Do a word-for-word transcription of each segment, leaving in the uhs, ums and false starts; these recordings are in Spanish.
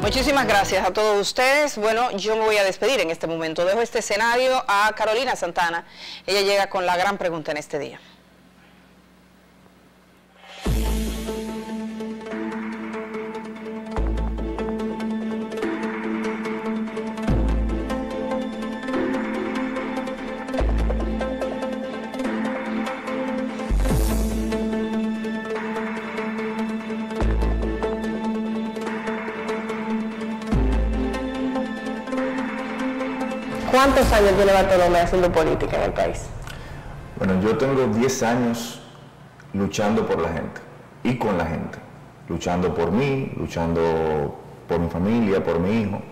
Muchísimas gracias a todos ustedes. Bueno, yo me voy a despedir en este momento. Dejo este escenario a Carolina Santana. Ella llega con la gran pregunta en este día. ¿Cuántos años tiene Bartolomé haciendo política en el país? Bueno, yo tengo diez años luchando por la gente y con la gente, luchando por mí, luchando por mi familia, por mi hijo.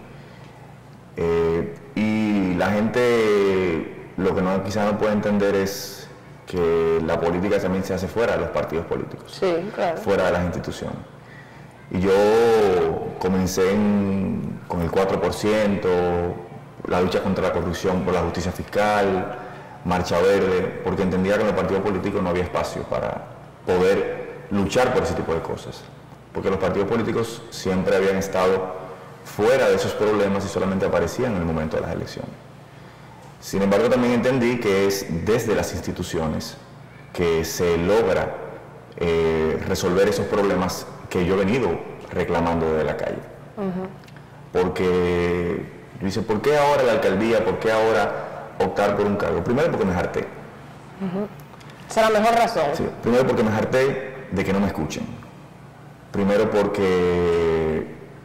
Eh, y la gente lo que no, quizá no puede entender es que la política también se hace fuera de los partidos políticos, sí, claro. fuera de las instituciones. Y yo comencé en, con el cuatro por ciento, la lucha contra la corrupción por la justicia fiscal, Marcha Verde, porque entendía que en los partidos políticos no había espacio para poder luchar por ese tipo de cosas, porque los partidos políticos siempre habían estado fuera de esos problemas y solamente aparecían en el momento de las elecciones. Sin embargo, también entendí que es desde las instituciones que se logra eh, resolver esos problemas que yo he venido reclamando desde la calle. Uh-huh. Porque dice, ¿por qué ahora la alcaldía? ¿Por qué ahora optar por un cargo? Primero porque me harté. Uh-huh. Esa es la mejor razón. Sí, primero porque me harté de que no me escuchen. Primero porque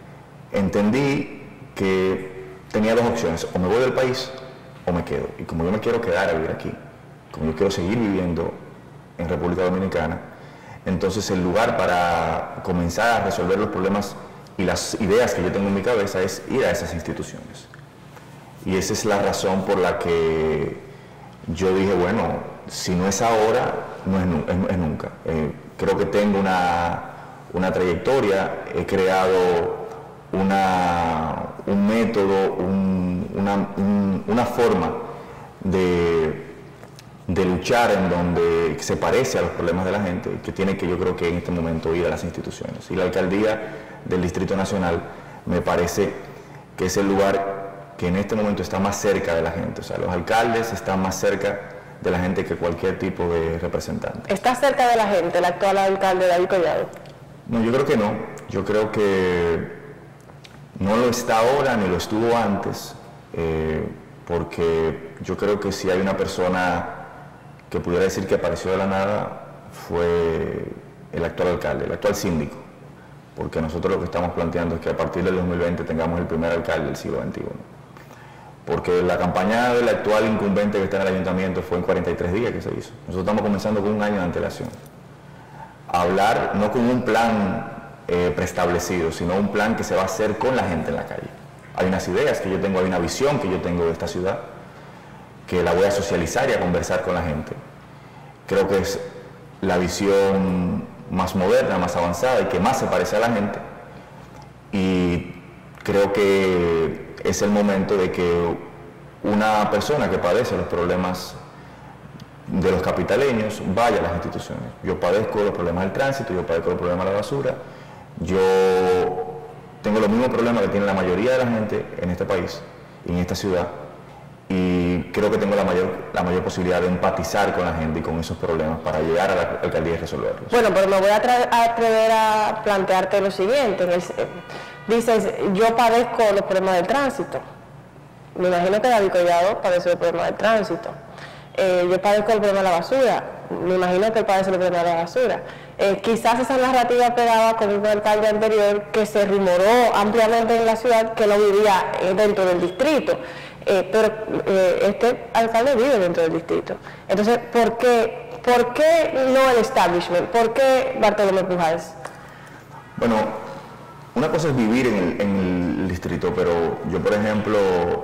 entendí que tenía dos opciones, o me voy del país o me quedo. Y como yo me quiero quedar a vivir aquí, como yo quiero seguir viviendo en República Dominicana, entonces el lugar para comenzar a resolver los problemas y las ideas que yo tengo en mi cabeza es ir a esas instituciones. Y esa es la razón por la que yo dije, bueno, si no es ahora, no es, nu es, es nunca. Eh, creo que tengo una, una trayectoria, he creado una, un método, un, una, un, una forma de, de luchar en donde se parece a los problemas de la gente, que tiene que yo creo que en este momento ir a las instituciones. Y la alcaldía del Distrito Nacional me parece que es el lugar que en este momento está más cerca de la gente. O sea, los alcaldes están más cerca de la gente que cualquier tipo de representante. ¿Está cerca de la gente el actual alcalde David Collado? No, yo creo que no. Yo creo que no lo está ahora ni lo estuvo antes, eh, porque yo creo que si hay una persona que pudiera decir que apareció de la nada, fue el actual alcalde, el actual síndico. Porque nosotros lo que estamos planteando es que a partir del dos mil veinte tengamos el primer alcalde del siglo veintiuno. Porque la campaña del actual incumbente que está en el ayuntamiento fue en cuarenta y tres días que se hizo. Nosotros estamos comenzando con un año de antelación. A hablar no con un plan eh, preestablecido, sino un plan que se va a hacer con la gente en la calle. Hay unas ideas que yo tengo, hay una visión que yo tengo de esta ciudad, que la voy a socializar y a conversar con la gente. Creo que es la visión más moderna, más avanzada y que más se parece a la gente, y creo que es el momento de que una persona que padece los problemas de los capitaleños vaya a las instituciones. Yo padezco los problemas del tránsito, yo padezco los problemas de la basura, yo tengo los mismos problemas que tiene la mayoría de la gente en este país y en esta ciudad, y creo que tengo la mayor, la mayor posibilidad de empatizar con la gente y con esos problemas para llegar a la alcaldía y resolverlos. Bueno, pero me voy a, a atrever a plantearte lo siguiente. En el, dices, yo padezco los problemas del tránsito. Me imagino que David Collado padece los problemas del tránsito. Eh, yo padezco el problema de la basura. Me imagino que él padece el problema de la basura. Eh, quizás esa narrativa pegaba con un alcalde anterior que se rumoró ampliamente en la ciudad que no vivía dentro del distrito. Eh, pero eh, este alcalde vive dentro del distrito. Entonces, ¿por qué, ¿por qué no el establishment? ¿Por qué Bartolomé Pujals? Bueno, una cosa es vivir en el, en el distrito, pero yo, por ejemplo,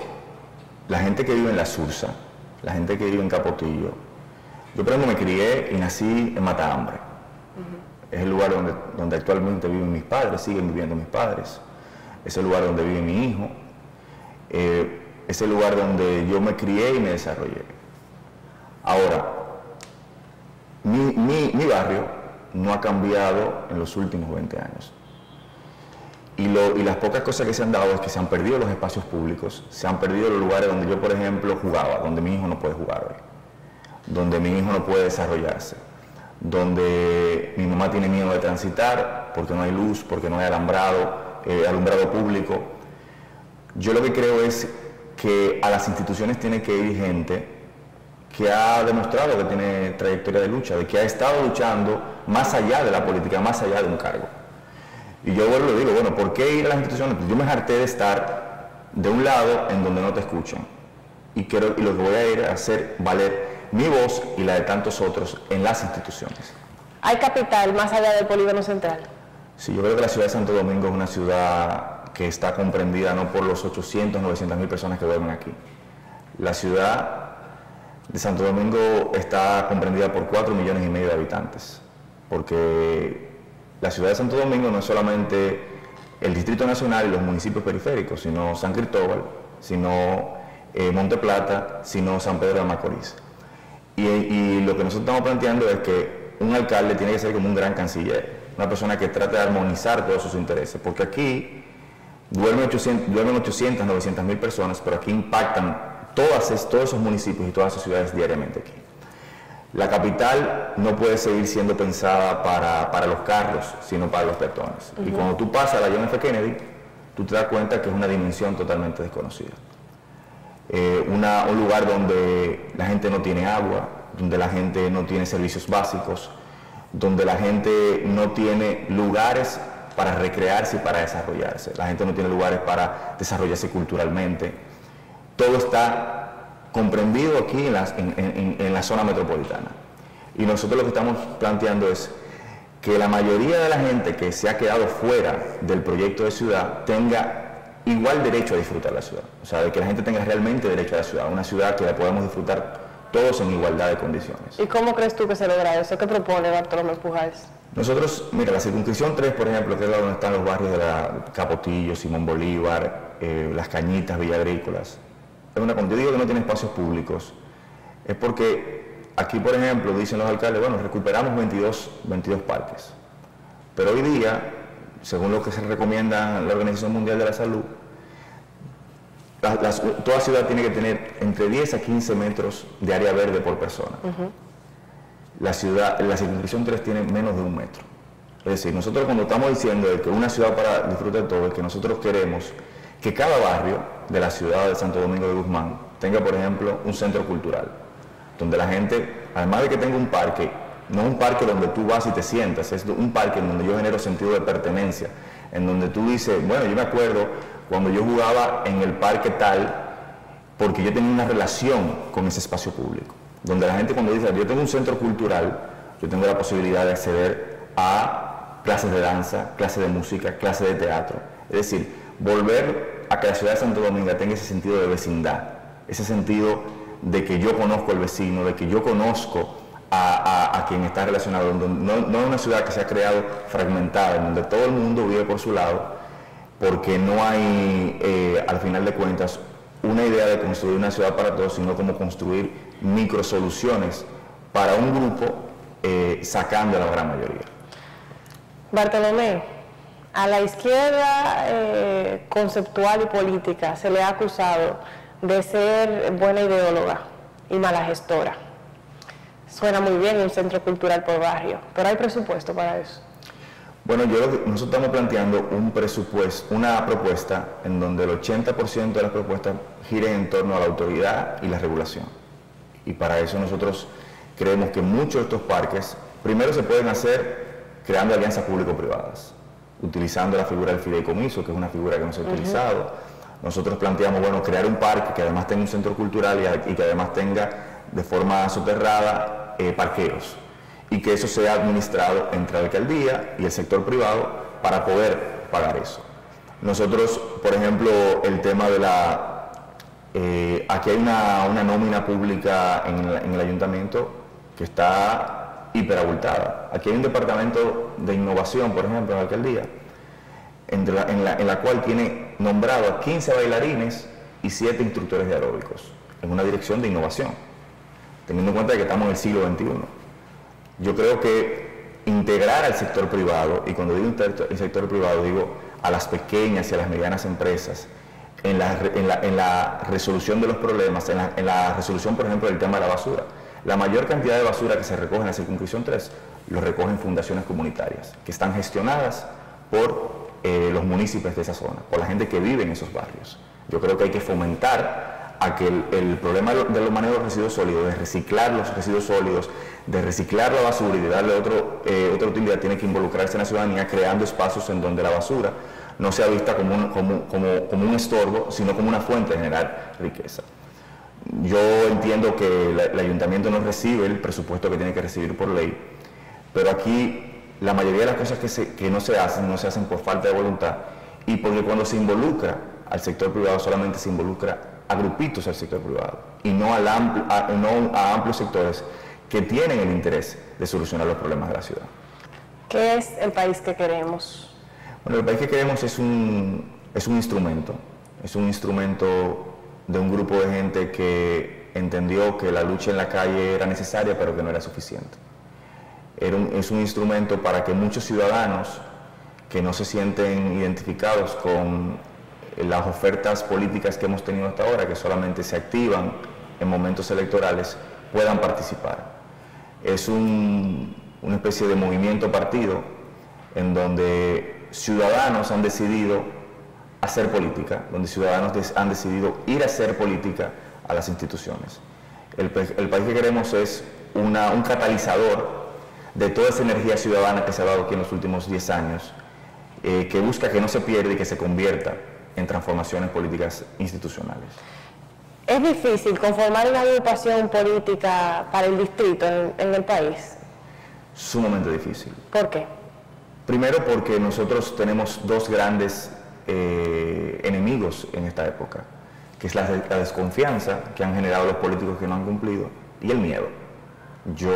la gente que vive en La Sursa, la gente que vive en Capotillo, yo, por ejemplo, me crié y nací en Matahambre. Uh-huh. Es el lugar donde, donde actualmente viven mis padres, siguen viviendo mis padres. Es el lugar donde vive mi hijo. Eh, Es el lugar donde yo me crié y me desarrollé. Ahora, mi, mi, mi barrio no ha cambiado en los últimos veinte años. y, lo, y las pocas cosas que se han dado es que se han perdido los espacios públicos, se han perdido los lugares donde yo, por ejemplo, jugaba, donde mi hijo no puede jugar hoy, donde mi hijo no puede desarrollarse, donde mi mamá tiene miedo de transitar porque no hay luz, porque no hay alambrado, eh, alumbrado público. Yo lo que creo es que a las instituciones tiene que ir gente que ha demostrado que tiene trayectoria de lucha, de que ha estado luchando más allá de la política, más allá de un cargo. Y yo vuelvo y digo, bueno, ¿por qué ir a las instituciones? Pues yo me harté de estar de un lado en donde no te escuchan. Y, quiero, y lo que voy a ir a hacer valer mi voz y la de tantos otros en las instituciones. ¿Hay capital más allá del polígono central? Sí, yo creo que la ciudad de Santo Domingo es una ciudad que está comprendida no por los ochocientos, novecientas mil personas que duermen aquí. La ciudad de Santo Domingo está comprendida por cuatro millones y medio de habitantes, porque la ciudad de Santo Domingo no es solamente el Distrito Nacional y los municipios periféricos, sino San Cristóbal, sino eh, Monte Plata, sino San Pedro de Macorís. Y, y lo que nosotros estamos planteando es que un alcalde tiene que ser como un gran canciller, una persona que trate de armonizar todos sus intereses, porque aquí duermen ochocientas, duermen ochocientas, novecientas mil personas, pero aquí impactan todas es, todos esos municipios y todas esas ciudades diariamente aquí. La capital no puede seguir siendo pensada para, para los carros, sino para los peatones. Uh-huh. Y cuando tú pasas a la John F. Kennedy, tú te das cuenta que es una dimensión totalmente desconocida. Eh, una, un lugar donde la gente no tiene agua, donde la gente no tiene servicios básicos, donde la gente no tiene lugares para recrearse y para desarrollarse. La gente no tiene lugares para desarrollarse culturalmente. Todo está comprendido aquí en la, en, en, en la zona metropolitana. Y nosotros lo que estamos planteando es que la mayoría de la gente que se ha quedado fuera del proyecto de ciudad tenga igual derecho a disfrutar la ciudad. O sea, de que la gente tenga realmente derecho a la ciudad, una ciudad que la podamos disfrutar todos en igualdad de condiciones. ¿Y cómo crees tú que se logra eso? ¿Qué propone Bartolomé Pujals? Nosotros, mira, la circunscripción tres, por ejemplo, que es donde están los barrios de la Capotillo, Simón Bolívar, eh, Las Cañitas, Villa Agrícolas, es una, cuando yo digo que no tiene espacios públicos, es porque aquí, por ejemplo, dicen los alcaldes, bueno, recuperamos veintidós, veintidós parques, pero hoy día, según lo que se recomienda la Organización Mundial de la Salud, la, la, toda ciudad tiene que tener entre diez a quince metros de área verde por persona. Uh-huh. La ciudad, la circunscripción tres tiene menos de un metro. Es decir, nosotros cuando estamos diciendo de que una ciudad para disfrutar de todo, es que nosotros queremos que cada barrio de la ciudad de Santo Domingo de Guzmán tenga, por ejemplo, un centro cultural, donde la gente, además de que tenga un parque, no un parque donde tú vas y te sientas, es un parque en donde yo genero sentido de pertenencia, en donde tú dices, bueno, yo me acuerdo cuando yo jugaba en el parque tal, porque yo tenía una relación con ese espacio público, donde la gente cuando dice, yo tengo un centro cultural, yo tengo la posibilidad de acceder a clases de danza, clases de música, clases de teatro, es decir, volver a que la ciudad de Santo Domingo tenga ese sentido de vecindad, ese sentido de que yo conozco al vecino, de que yo conozco a, a, a quien está relacionado, no, no una ciudad que se ha creado fragmentada, en donde todo el mundo vive por su lado, porque no hay, eh, al final de cuentas, una idea de construir una ciudad para todos, sino como construir microsoluciones para un grupo, eh, sacando a la gran mayoría. Bartolomé, a la izquierda eh, conceptual y política se le ha acusado de ser buena ideóloga y mala gestora. Suena muy bien un centro cultural por barrio, pero ¿hay presupuesto para eso? Bueno, yo, nosotros estamos planteando un presupuesto, una propuesta en donde el ochenta por ciento de las propuestas giren en torno a la autoridad y la regulación. Y para eso nosotros creemos que muchos de estos parques, primero se pueden hacer creando alianzas público-privadas, utilizando la figura del fideicomiso, que es una figura que no se ha uh-huh. utilizado. Nosotros planteamos, bueno, crear un parque que además tenga un centro cultural y, y que además tenga de forma soterrada eh, parqueos, y que eso sea administrado entre la alcaldía y el sector privado para poder pagar eso. Nosotros, por ejemplo, el tema de la... Eh, aquí hay una, una nómina pública en, la, en el ayuntamiento que está hiperabultada. Aquí hay un departamento de innovación, por ejemplo, en la alcaldía, en la, en la, en la cual tiene nombrado a quince bailarines y siete instructores de aeróbicos, en una dirección de innovación, teniendo en cuenta que estamos en el siglo veintiuno. Yo creo que integrar al sector privado, y cuando digo el sector privado digo a las pequeñas y a las medianas empresas, en la, en la, en la resolución de los problemas, en la, en la resolución, por ejemplo, del tema de la basura. La mayor cantidad de basura que se recoge en la circunscripción tres lo recogen fundaciones comunitarias, que están gestionadas por eh, los municipios de esa zona, por la gente que vive en esos barrios. Yo creo que hay que fomentar a que el, el problema de los manejos de residuos sólidos, de reciclar los residuos sólidos, de reciclar la basura y de darle otro, eh, otra utilidad, tiene que involucrarse en la ciudadanía, creando espacios en donde la basura no sea vista como un, como, como, como un estorbo, sino como una fuente de generar riqueza. Yo entiendo que la, el ayuntamiento no recibe el presupuesto que tiene que recibir por ley, pero aquí la mayoría de las cosas que, se, que no se hacen, no se hacen por falta de voluntad, y porque cuando se involucra al sector privado solamente se involucra a grupitos al sector privado y no, al ampli, a, no a amplios sectores que tienen el interés de solucionar los problemas de la ciudad. ¿Qué es el país que queremos? Bueno, el país que queremos es un, es un instrumento, es un instrumento de un grupo de gente que entendió que la lucha en la calle era necesaria pero que no era suficiente. Era un, es un instrumento para que muchos ciudadanos que no se sienten identificados con las ofertas políticas que hemos tenido hasta ahora, que solamente se activan en momentos electorales, puedan participar. Es un, una especie de movimiento partido en donde ciudadanos han decidido hacer política, donde ciudadanos des, han decidido ir a hacer política a las instituciones. El, el país que queremos es una, un catalizador de toda esa energía ciudadana que se ha dado aquí en los últimos diez años, eh, que busca que no se pierda y que se convierta en transformaciones políticas institucionales. ¿Es difícil conformar una agrupación política para el distrito en, en el país? Sumamente difícil. ¿Por qué? Primero porque nosotros tenemos dos grandes eh, enemigos en esta época, que es la, la desconfianza que han generado los políticos que no han cumplido y el miedo. Yo,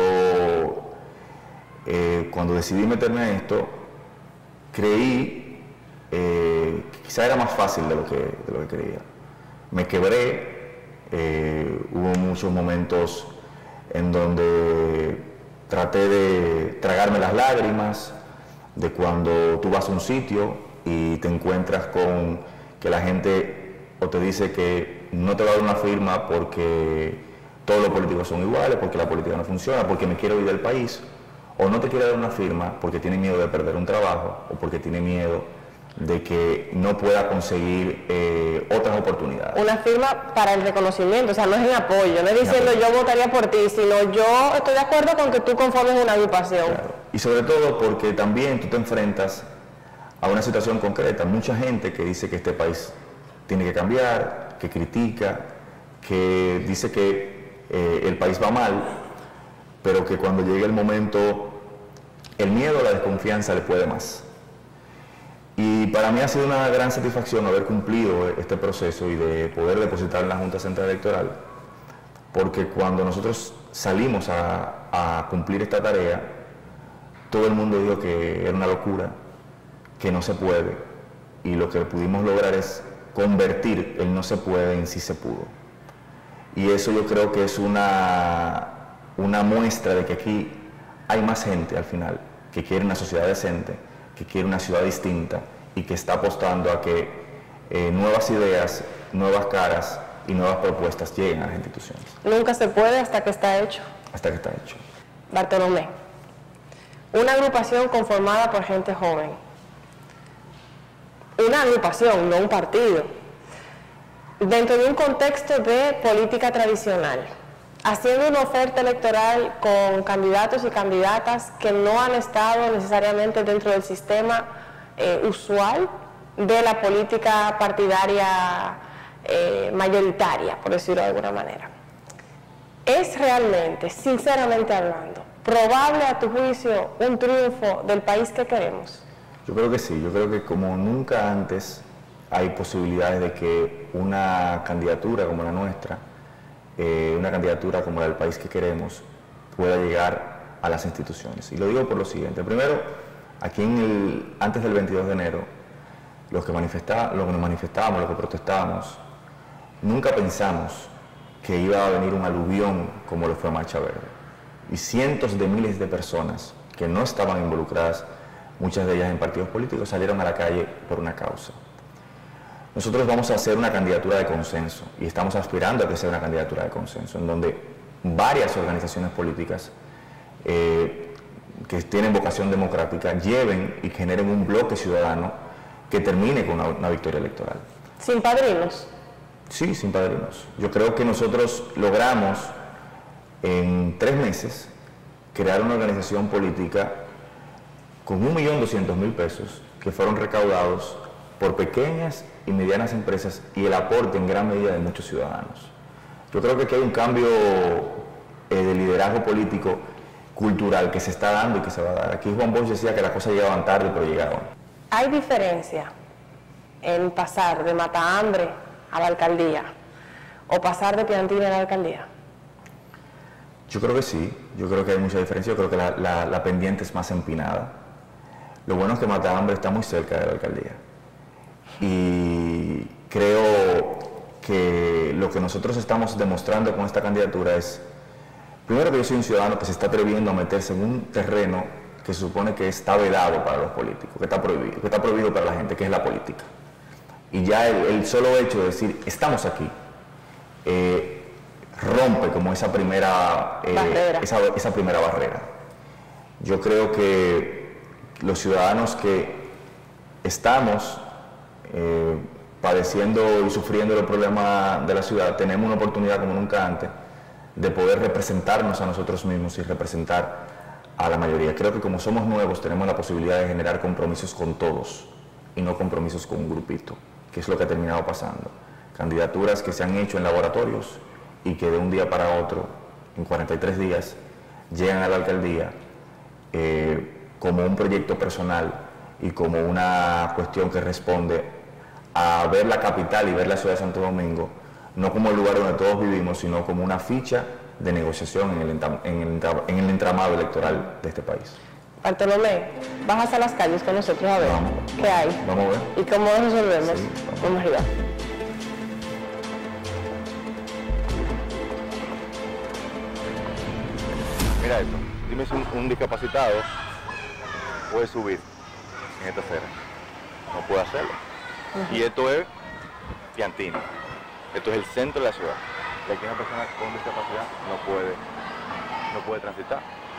eh, cuando decidí meterme en esto, creí Eh, quizá era más fácil de lo que, de lo que creía. Me quebré, eh, hubo muchos momentos en donde traté de tragarme las lágrimas, de cuando tú vas a un sitio y te encuentras con que la gente o te dice que no te va a dar una firma porque todos los políticos son iguales, porque la política no funciona, porque me quiero ir del país, o no te quiere dar una firma porque tiene miedo de perder un trabajo o porque tiene miedo de que no pueda conseguir eh, otras oportunidades. Una firma para el reconocimiento, o sea, no es en apoyo, no es diciendo yo votaría por ti, sino yo estoy de acuerdo con que tú conformes una agrupación. Claro. Y sobre todo porque también tú te enfrentas a una situación concreta. Mucha gente que dice que este país tiene que cambiar, que critica, que dice que eh, el país va mal, pero que cuando llegue el momento, el miedo, la desconfianza le puede más. Y para mí ha sido una gran satisfacción haber cumplido este proceso y de poder depositar en la Junta Central Electoral, porque cuando nosotros salimos a, a cumplir esta tarea, todo el mundo dijo que era una locura, que no se puede, y lo que pudimos lograr es convertir el no se puede en sí se pudo. Y eso yo creo que es una, una muestra de que aquí hay más gente al final que quiere una sociedad decente, que quiere una ciudad distinta y que está apostando a que eh, nuevas ideas, nuevas caras y nuevas propuestas lleguen a las instituciones. Nunca se puede hasta que está hecho. Hasta que está hecho. Bartolomé, una agrupación conformada por gente joven. Una agrupación, no un partido. Dentro de un contexto de política tradicional, haciendo una oferta electoral con candidatos y candidatas que no han estado necesariamente dentro del sistema eh, usual de la política partidaria eh, mayoritaria, por decirlo de alguna manera. ¿Es realmente, sinceramente hablando, probable a tu juicio un triunfo del país que queremos? Yo creo que sí, yo creo que como nunca antes hay posibilidades de que una candidatura como la nuestra, Eh, una candidatura como la del país que queremos pueda llegar a las instituciones. Y lo digo por lo siguiente. Primero, aquí en el, antes del veintidós de enero, los que, manifestá, los que nos manifestábamos, los que protestábamos, nunca pensamos que iba a venir un aluvión como lo fue Marcha Verde. Y cientos de miles de personas que no estaban involucradas, muchas de ellas en partidos políticos, salieron a la calle por una causa. Nosotros vamos a hacer una candidatura de consenso y estamos aspirando a que sea una candidatura de consenso, en donde varias organizaciones políticas eh, que tienen vocación democrática lleven y generen un bloque ciudadano que termine con una, una victoria electoral. ¿Sin padrinos? Sí, sin padrinos. Yo creo que nosotros logramos en tres meses crear una organización política con un millón doscientos mil pesos que fueron recaudados por pequeñas y medianas empresas y el aporte en gran medida de muchos ciudadanos. Yo creo que aquí hay un cambio eh, de liderazgo político, cultural, que se está dando y que se va a dar. Aquí Juan Bosch decía que las cosas llegaban tarde, pero llegaban. ¿Hay diferencia en pasar de Matahambre a la alcaldía o pasar de Piantini a la alcaldía? Yo creo que sí, yo creo que hay mucha diferencia, yo creo que la, la, la pendiente es más empinada. Lo bueno es que Matahambre está muy cerca de la alcaldía. Y creo que lo que nosotros estamos demostrando con esta candidatura es, primero, que yo soy un ciudadano que se está atreviendo a meterse en un terreno que se supone que está vedado para los políticos, que está prohibido, que está prohibido para la gente, que es la política. Y ya el, el solo hecho de decir, estamos aquí, eh, rompe como esa primera, eh, esa, esa primera barrera. Yo creo que los ciudadanos que estamos eh, padeciendo y sufriendo los problemas de la ciudad, tenemos una oportunidad como nunca antes de poder representarnos a nosotros mismos y representar a la mayoría. Creo que como somos nuevos tenemos la posibilidad de generar compromisos con todos y no compromisos con un grupito, que es lo que ha terminado pasando. Candidaturas que se han hecho en laboratorios y que de un día para otro, en cuarenta y tres días, llegan a la alcaldía eh, como un proyecto personal y como una cuestión que responde a ver la capital y ver la ciudad de Santo Domingo, no como el lugar donde todos vivimos, sino como una ficha de negociación en el, en el, en el entramado electoral de este país. Bartolomé, vas a las calles con nosotros a ver vamos, qué hay. Vamos a ver. ¿Y cómo resolvemos? Sí, vamos. Vamos arriba. Mira esto, dime si un, un discapacitado puede subir en esta acera. No puede hacerlo. Uh-huh. Y esto es Piantini. Esto es el centro de la ciudad. Y aquí una persona con discapacidad no puede, no puede transitar.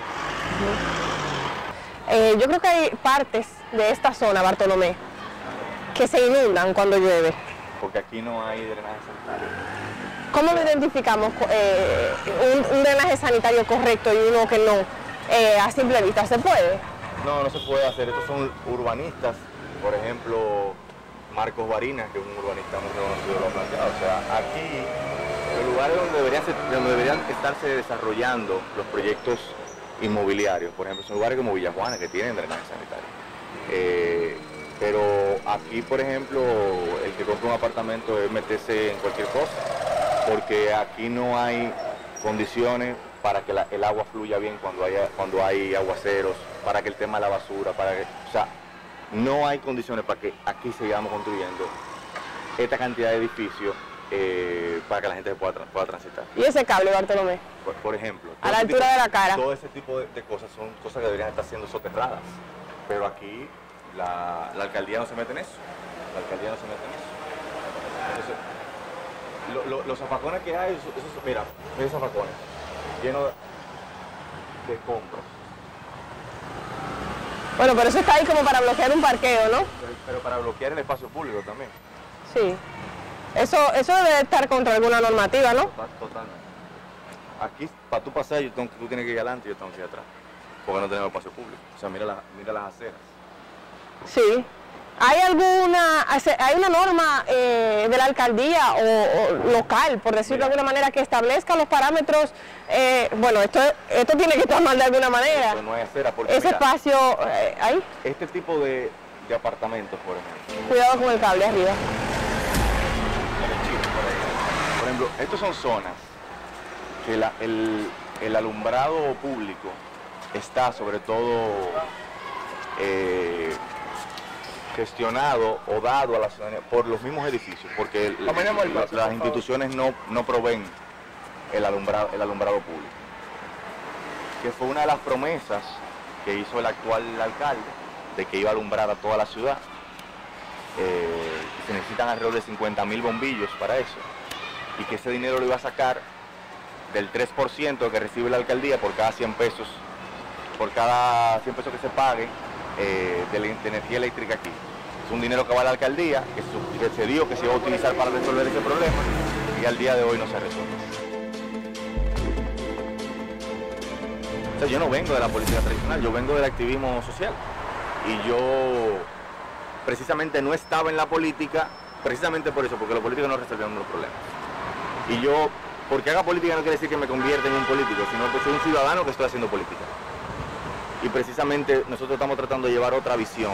Uh-huh. eh, yo creo que hay partes de esta zona, Bartolomé, que se inundan cuando llueve. Porque aquí no hay drenaje sanitario. ¿Cómo lo identificamos eh, un, un drenaje sanitario correcto y uno que no? Eh, a simple vista, ¿se puede? No, no se puede hacer. Estos son urbanistas, por ejemplo, Marcos Barinas, que es un urbanista muy reconocido, lo ha planteado. O sea, aquí, los lugares donde deberían, ser, donde deberían estarse desarrollando los proyectos inmobiliarios, por ejemplo, son lugares como Villajuana, que tienen drenaje sanitario. Eh, pero aquí, por ejemplo, el que compra un apartamento es meterse en cualquier cosa, porque aquí no hay condiciones para que la, el agua fluya bien cuando, haya, cuando hay aguaceros, para que el tema de la basura, para que, o sea, no hay condiciones para que aquí sigamos construyendo esta cantidad de edificios eh, para que la gente pueda, pueda transitar. ¿Y ese cable, Bartolomé? Por, por ejemplo, a la altura tipo, de la cara. Todo ese tipo de, de cosas son cosas que deberían estar siendo soterradas, pero aquí la, la alcaldía no se mete en eso. La alcaldía no se mete en eso. Entonces, lo, lo, los zafacones que hay, esos, esos, mira, esos zafacones llenos de, de escombros. Bueno, pero eso está ahí como para bloquear un parqueo, ¿no? Pero, pero para bloquear el espacio público también. Sí. Eso, eso debe estar contra alguna normativa, ¿no? Total, totalmente. Aquí, para tú pasar, yo tengo, tú tienes que ir adelante y yo tengo que ir atrás. Porque no tenemos espacio público. O sea, mira, la, mira las aceras. Sí. ¿Hay alguna, hay una norma eh, de la alcaldía o, o local, por decirlo Mira, de alguna manera, que establezca los parámetros? Eh, bueno, esto, esto tiene que estar mal de alguna manera. Eso no hay acera porque ese mira, espacio, eh, ahí. Este tipo de, de apartamentos, por ejemplo. Cuidado con el cable arriba. Por ejemplo, estas son zonas que la, el, el alumbrado público está sobre todo eh, gestionado o dado a la ciudadanía por los mismos edificios, porque el, la, las instituciones no, no proveen el alumbrado, el alumbrado público, que fue una de las promesas que hizo el actual alcalde, de que iba a alumbrar a toda la ciudad. Eh, se necesitan alrededor de cincuenta mil bombillos para eso, y que ese dinero lo iba a sacar del tres por ciento que recibe la alcaldía por cada cien pesos, por cada cien pesos que se pague eh, de, la, de energía eléctrica aquí. Es un dinero que va a la alcaldía, que se, que se dio que se iba a utilizar para resolver ese problema, y al día de hoy no se resuelve. O sea, yo no vengo de la política tradicional, yo vengo del activismo social, y yo precisamente no estaba en la política, precisamente por eso, porque los políticos no resolvieron los problemas. Y yo, porque haga política no quiere decir que me convierta en un político, sino que soy un ciudadano que estoy haciendo política. Y precisamente nosotros estamos tratando de llevar otra visión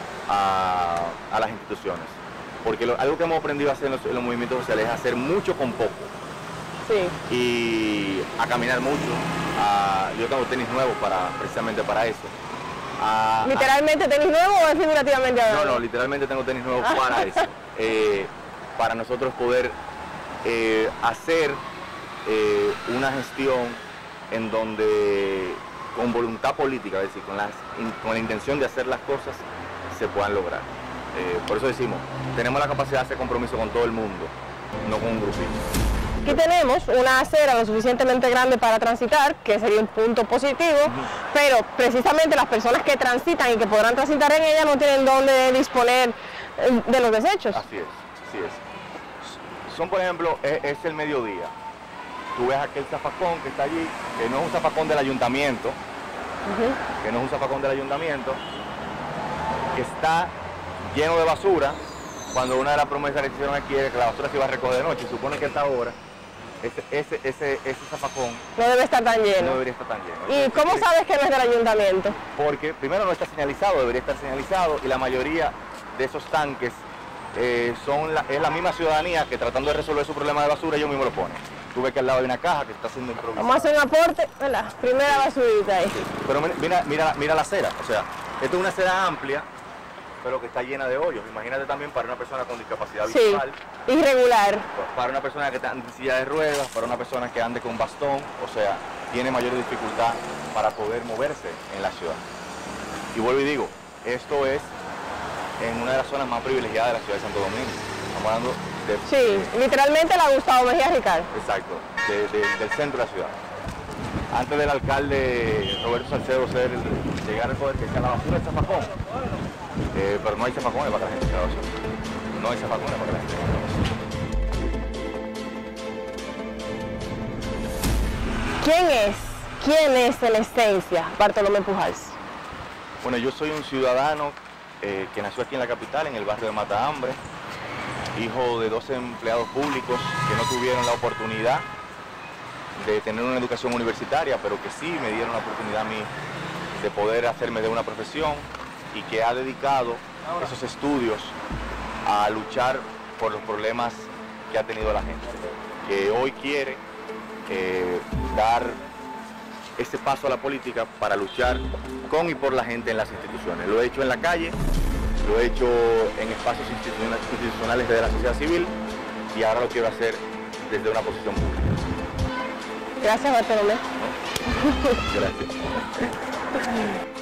a, a las instituciones. Porque lo, algo que hemos aprendido a hacer en los, en los movimientos sociales es hacer mucho con poco. Sí. Y a caminar mucho. A, yo tengo tenis nuevos para, precisamente para eso. A, ¿Literalmente a, tenis nuevos o es figurativamente? No, no, literalmente tengo tenis nuevos para eso. Eh, para nosotros poder eh, hacer eh, una gestión en donde con voluntad política, es decir, con, las, con la intención de hacer las cosas, se puedan lograr. Eh, por eso decimos, tenemos la capacidad de hacer compromiso con todo el mundo, no con un grupito. Aquí tenemos una acera lo suficientemente grande para transitar, que sería un punto positivo, uh-huh. pero precisamente las personas que transitan y que podrán transitar en ella no tienen dónde disponer de los desechos. Así es, así es. Son, por ejemplo, es, es el mediodía. Tú ves aquel zafacón que está allí, que no es un zafacón del ayuntamiento, uh-huh. que no es un zafacón del ayuntamiento, que está lleno de basura, cuando una de las promesas que hicieron aquí era que la basura se iba a recoger de noche. Supone que a esta hora, ese, ese, ese, ese zafacón no debe estar tan lleno. No debería estar tan lleno. ¿Y Entonces, cómo sabes que no es del ayuntamiento? Porque primero no está señalizado, debería estar señalizado, y la mayoría de esos tanques eh, son la, es la misma ciudadanía que tratando de resolver su problema de basura ellos mismos lo ponen. Tú ves que al lado hay una caja que está siendo improvisada. Vamos a hacer un aporte, ¿verdad? Primera basurita ahí. Sí. Pero mira, mira, mira la acera, o sea, esta es una acera amplia, pero que está llena de hoyos. Imagínate también para una persona con discapacidad sí, visual. Irregular. Para una persona que ande en silla de ruedas, para una persona que ande con bastón, o sea, tiene mayor dificultad para poder moverse en la ciudad. Y vuelvo y digo, esto es en una de las zonas más privilegiadas de la ciudad de Santo Domingo. Estamos hablando de... Sí, literalmente la Gustavo Mejía Ricard. Exacto, de, de, del centro de la ciudad. Antes del alcalde Roberto Salcedo ser, llegar a poder que sea la basura del zafacón. Eh, pero no hay zafacones para que la gente se la basura. No hay zafacones para que la gente se la basura. ¿Quién es? ¿Quién es en esencia Bartolomé Pujals? Bueno, yo soy un ciudadano eh, que nació aquí en la capital, en el barrio de Mata Hambre, hijo de doce empleados públicos que no tuvieron la oportunidad de tener una educación universitaria, pero que sí me dieron la oportunidad a mí de poder hacerme de una profesión, y que ha dedicado esos estudios a luchar por los problemas que ha tenido la gente, que hoy quiere eh, dar ese paso a la política para luchar con y por la gente en las instituciones. Lo he hecho en la calle, lo he hecho en espacios institucionales de la sociedad civil, y ahora lo quiero hacer desde una posición pública. Gracias, Bartolomé. Gracias.